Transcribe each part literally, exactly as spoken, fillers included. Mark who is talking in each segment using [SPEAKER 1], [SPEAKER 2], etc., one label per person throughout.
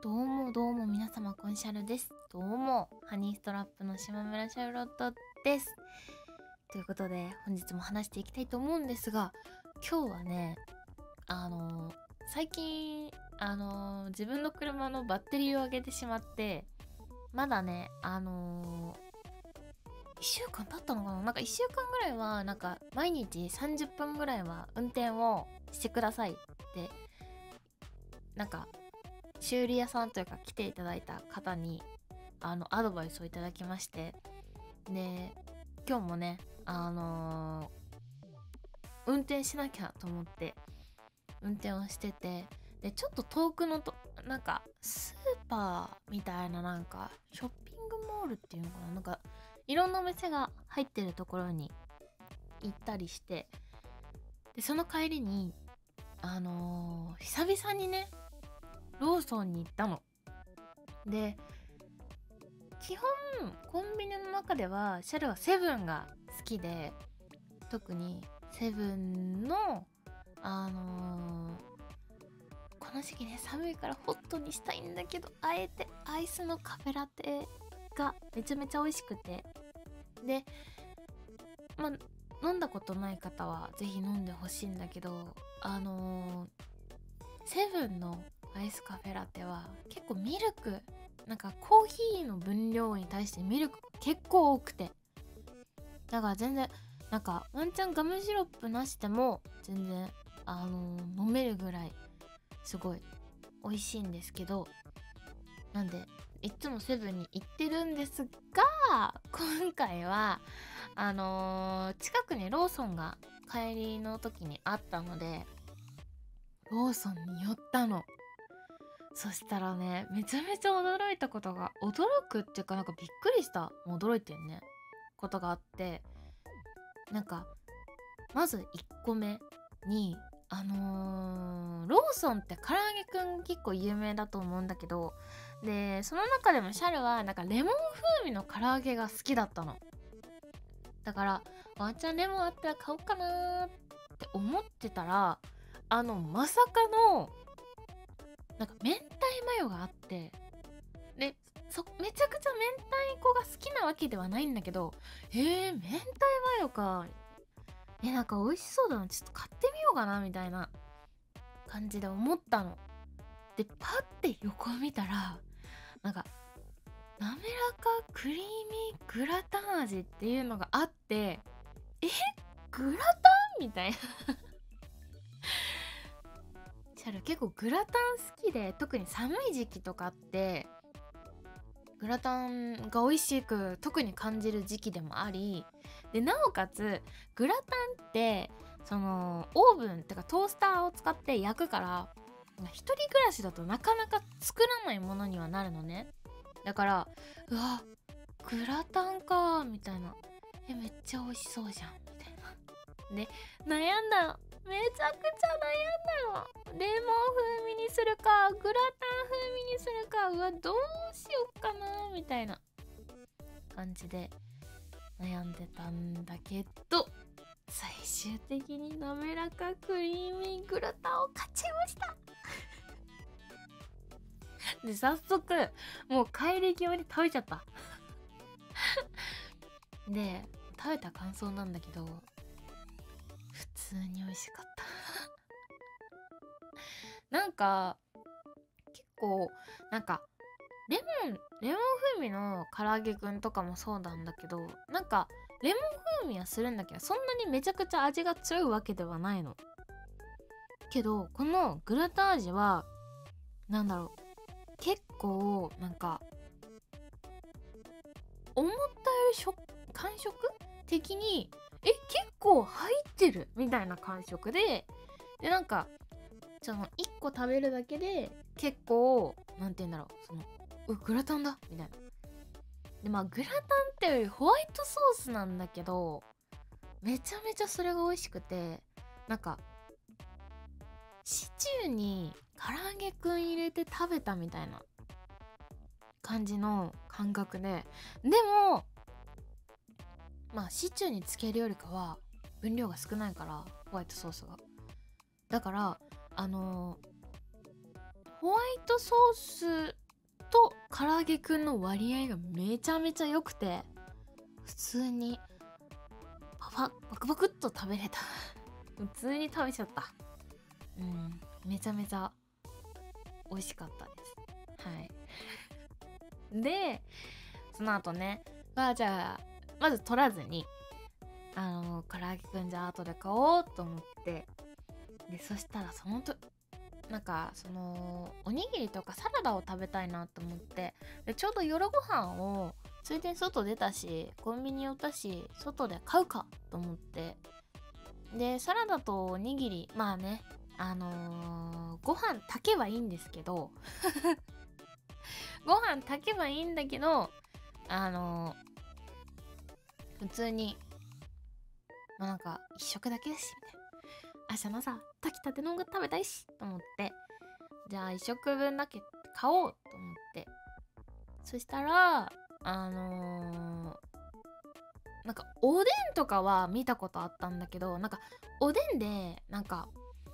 [SPEAKER 1] どうもどうも皆様コンシャルです。どうもハニーストラップの島村シャルロットです。ということで本日も話していきたいと思うんですが、今日はねあのー、最近あのー、自分の車のバッテリーを上げてしまって、まだねあのー、いっしゅうかん経ったのかな、なんかいっしゅうかんぐらいはなんか毎日さんじゅっぷんぐらいは運転をしてくださいってなんか修理屋さんというか来ていただいた方にあのアドバイスをいただきまして、で今日もねあのー、運転しなきゃと思って運転をしてて、でちょっと遠くのとなんかスーパーみたいな、なんかショッピングモールっていうのかな、なんかいろんなお店が入ってるところに行ったりして、でその帰りにあのー、久々にねローソンに行ったの。で基本コンビニの中ではシャルはセブンが好きで、特にセブンのあのー、この時期ね寒いからホットにしたいんだけど、あえてアイスのカフェラテがめちゃめちゃ美味しくて、でまあ飲んだことない方はぜひ飲んでほしいんだけど、あのー、セブンのアイスカフェラテは結構ミルク、なんかコーヒーの分量に対してミルク結構多くて、だから全然なんかワンチャンガムシロップなしでも全然あのー、飲めるぐらいすごい美味しいんですけど、なんでいつもセブンに行ってるんですが、今回はあのー、近くにローソンが帰りの時にあったのでローソンに寄ったの。そしたらねめちゃめちゃ驚いたことが、驚くっていうかなんかびっくりした、もう驚いてんねことがあって、なんかまずいっこめにあのー、ローソンって唐揚げくん結構有名だと思うんだけど、でその中でもシャルはなんかレモン風味の唐揚げが好きだったの。だからワンチャンレモンあったら買おうかなーって思ってたら、あのまさかのなんか明太マヨがあって、でそめちゃくちゃ明太子が好きなわけではないんだけど、えー、明太マヨか、えなんか美味しそうだな、ちょっと買ってみようかなみたいな感じで思ったの。でパッて横を見たらなんか滑らかクリーミーグラタン味っていうのがあって、えグラタンみたいなシャル結構グラタン好きで、特に寒い時期とかってグラタンが美味しく特に感じる時期でもあり、でなおかつグラタンってそのオーブンってかトースターを使って焼くから、一人暮らしだとなかなか作らないものにはなるのね。だからうわグラタンかみたいな、えめっちゃ美味しそうじゃんみたいなで悩んだの、めちゃくちゃ悩んだの。レモン風味にするかグラタン風味にするか、うわどうしよっかなみたいな感じで悩んでたんだけど、最終的に滑らかクリーミーグラタンを買っちゃいましたで早速もう帰り際に食べちゃったで食べた感想なんだけど、普通に美味しかったなんか結構なんかレモンレモン風味の唐揚げくんとかもそうなんだけど、なんかレモン風味はするんだけどそんなにめちゃくちゃ味が強いわけではないのけど、このグラタン味はなんだろう、結構なんか思ったより食感触的にえ結構入ってるみたいな感触で、でなんかそのいっこ食べるだけで結構なんて言うんだろう、そのうグラタンだみたいな。でまあグラタンってよりホワイトソースなんだけど、めちゃめちゃそれが美味しくて、なんかシチューに唐揚げくん入れて食べたみたいな感じの感覚で、でもまあシチューにつけるよりかは分量が少ないからホワイトソースが、だからあのー、 ホワイトソースと唐揚げくんの割合がめちゃめちゃ良くて、普通にパパバクバクっと食べれた普通に食べちゃった。うん、めちゃめちゃ美味しかったです。はいでその後ね、まあじゃあまず取らずに、あの唐揚げくんじゃあ後で買おうと思って、でそしたらそのとなんかそのおにぎりとかサラダを食べたいなと思って、でちょうど夜ご飯をついでに外出たしコンビニ寄ったし外で買うかと思って、でサラダとおにぎり、まあねあのー、ご飯炊けばいいんですけどご飯炊けばいいんだけど、あのー、普通にまあなんか一食だけだしみたいな、明日のさ炊きたてのが食べたいしと思って、じゃあ一食分だけ買おうと思って、そしたらあのー、なんかおでんとかは見たことあったんだけど、なんかおでんでなんか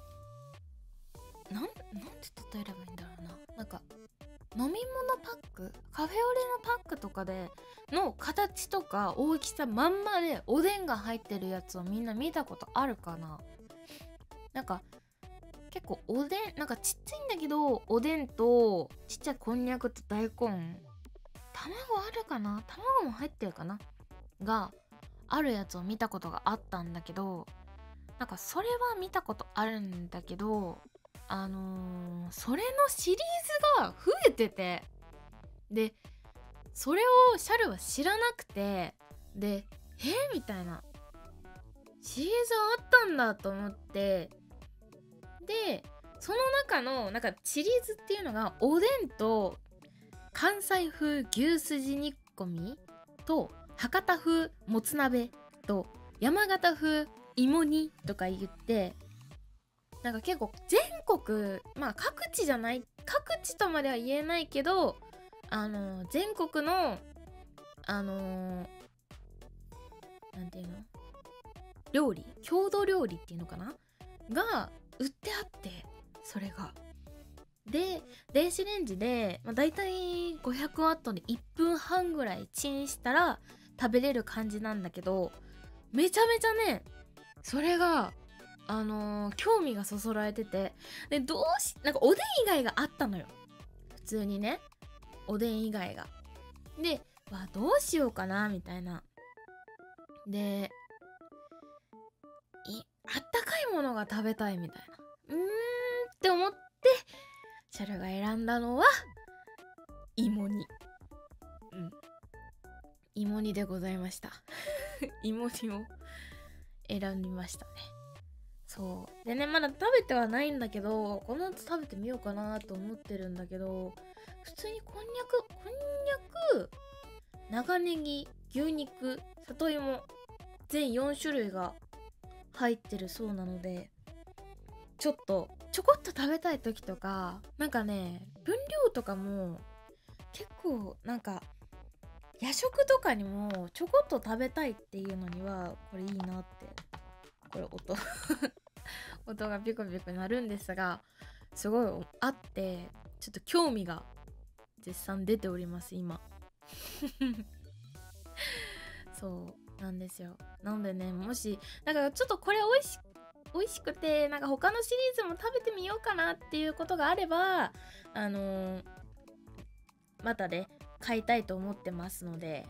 [SPEAKER 1] なんなんて例えればいいんだろうな、なんか飲み物パック、カフェオレのパックとかでの形とか大きさまんまでおでんが入ってるやつをみんな見たことあるかな。なんか結構おでんなんかちっちゃいんだけど、おでんとちっちゃいこんにゃくと大根、卵あるかな、卵も入ってるかながあるやつを見たことがあったんだけど、なんかそれは見たことあるんだけど、あのー、それのシリーズが増えてて、でそれをシャルは知らなくて、でえみたいなシリーズあったんだと思って、でその中のなんかシリーズっていうのがおでんと関西風牛すじ煮込みと博多風もつ鍋と山形風芋煮とか言って、なんか結構全国、まあ各地じゃない、各地とまでは言えないけど、あのー、全国のあのー、なんていうの、料理、郷土料理っていうのかなが売ってあって、それがで電子レンジで、まあ、だいたいごひゃくワットでいっぷんはんぐらいチンしたら食べれる感じなんだけど、めちゃめちゃねそれがあのー、興味がそそられてて、でどうしなんかおでん以外があったのよ、普通にねおでん以外が。でわどうしようかなみたいな、でいあったかいものが食べたいみたいな、うーんって思ってシャルが選んだのは芋煮、うん芋煮でございました芋煮を選びましたね。そうでね、まだ食べてはないんだけど、この後食べてみようかなと思ってるんだけど、普通にこんにゃくこんにゃく長ネギ、牛肉、里芋全よん種類が入ってるそうなので、ちょっとちょこっと食べたい時とか、なんかね分量とかも結構なんか夜食とかにもちょこっと食べたいっていうのにはこれいいなって、これ音音がピコピコなるんですが、すごいあってちょっと興味が絶賛出ております今そうなんですよ。なのでね、もしなんかちょっとこれ美味し美味しくてなんか他のシリーズも食べてみようかなっていうことがあれば、あのー、またね買いたいと思ってますので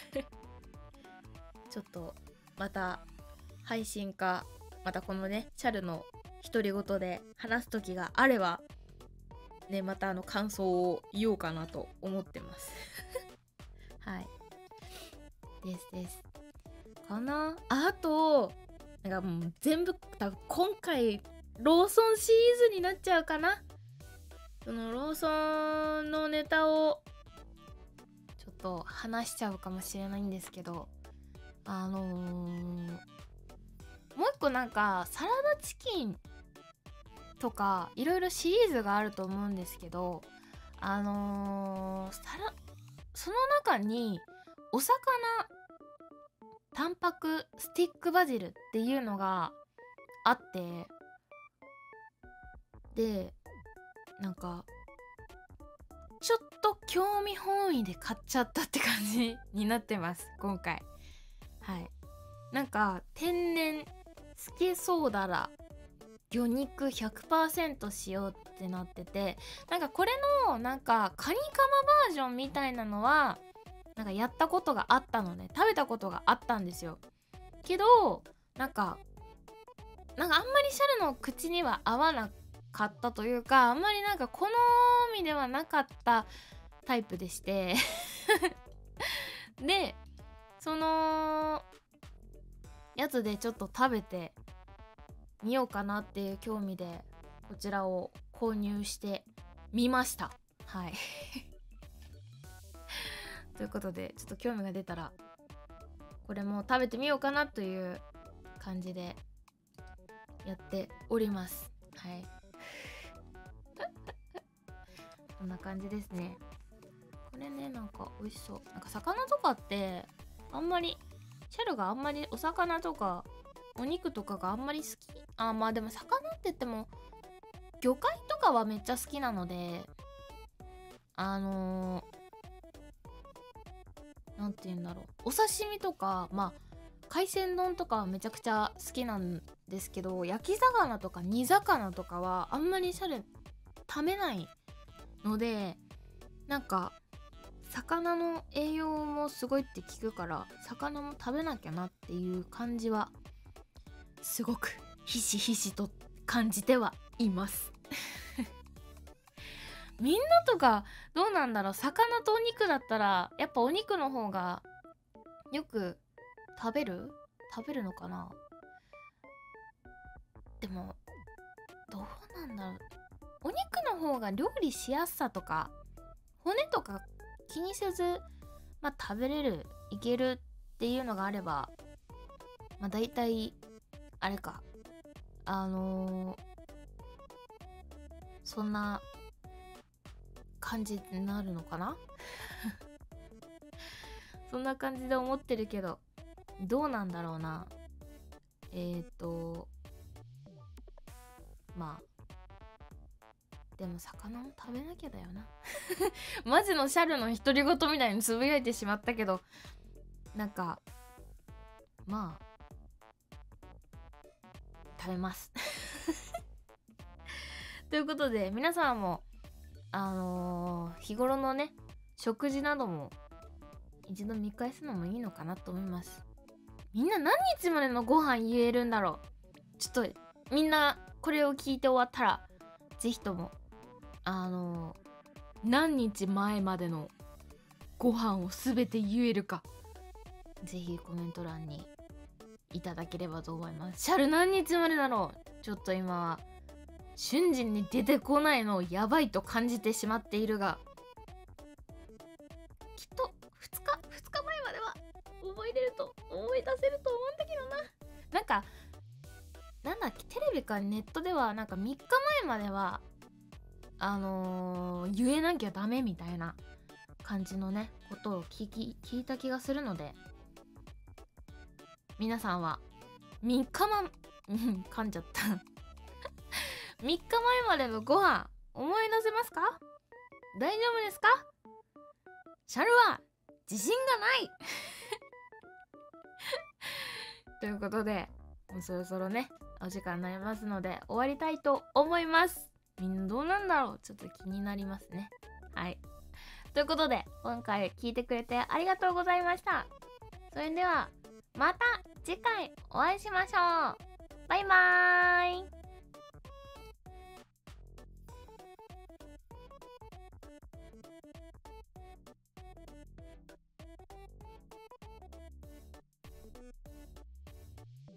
[SPEAKER 1] ちょっとまた配信か、またこのねチャルの独り言で話す時があればね、またあの感想を言おうかなと思ってますはいですですかなあ。あとなんかもう全部多分今回ローソンシリーズになっちゃうかな。そのローソンのネタをちょっと話しちゃうかもしれないんですけど、あのー、もう一個なんかサラダチキンとかいろいろシリーズがあると思うんですけど、あのー、サラその中にお魚タンパクスティックバジルっていうのがあって、でなんかちょっと興味本位で買っちゃったって感じになってます今回。はい、なんか天然スケソウダラ魚肉 ひゃくパーセント 使用ってなってて、なんかこれのなんかカニカマバージョンみたいなのはなんかやったことがあったので、食べたことがあったんですよ。けどなんかなんかあんまりシャルの口には合わなかったというか、あんまりなんか好みではなかったタイプでしてでそのやつでちょっと食べてみようかなっていう興味でこちらを購入してみました。はいということで、ちょっと興味が出たらこれも食べてみようかなという感じでやっております。はいこんな感じですね。これね、なんか美味しそう。なんか魚とかってあんまりシャルがあんまりお魚とかお肉とかがあんまり好き、あまあでも魚って言っても魚介とかはめっちゃ好きなので、あのー、なんて言うんだろう、お刺身とかまあ海鮮丼とかはめちゃくちゃ好きなんですけど、焼き魚とか煮魚とかはあんまりシャル食べないので、なんか魚の栄養もすごいって聞くから魚も食べなきゃなっていう感じはすごくひしひしと感じてはいますみんなとかどうなんだろう。魚とお肉だったらやっぱお肉の方がよく食べる食べるのかな。でもどうなんだろう、お肉の方が料理しやすさとか骨とか気にせず、まあ、食べれるいけるっていうのがあれば、まあ大体あれか、あのー、そんな感じになるのかなそんな感じで思ってるけど、どうなんだろうな。えーとまあでも魚も食べなきゃだよなマジのシャルの独り言みたいにつぶやいてしまったけど、なんかまあ食べますということで、皆さんもあのー、日頃のね食事なども一度見返すのもいいのかなと思います。みんな何日までのご飯言えるんだろう。ちょっとみんなこれを聞いて終わったらぜひともあのー、何日前までのご飯をすべて言えるかぜひコメント欄にいただければと思います。シャル何日までだろう。ちょっと今は瞬時に出てこないのをやばいと感じてしまっているが、きっとふつかふつかまえまでは覚えれると思い出せると思うんだけどな。なんかなんだっけ、テレビかネットではなんかみっかまえまではあのー、言えなきゃダメみたいな感じのねことを聞き聞いた気がするので、皆さんはみっかま噛んじゃったみっかまえまでのご飯思い出せますか？大丈夫ですか？シャルは自信がないということで、もうそろそろねお時間になりますので終わりたいと思います。みんなどうなんだろう、ちょっと気になりますね。はい、ということで今回聞いてくれてありがとうございました。それではまた次回お会いしましょう。バイバーイ。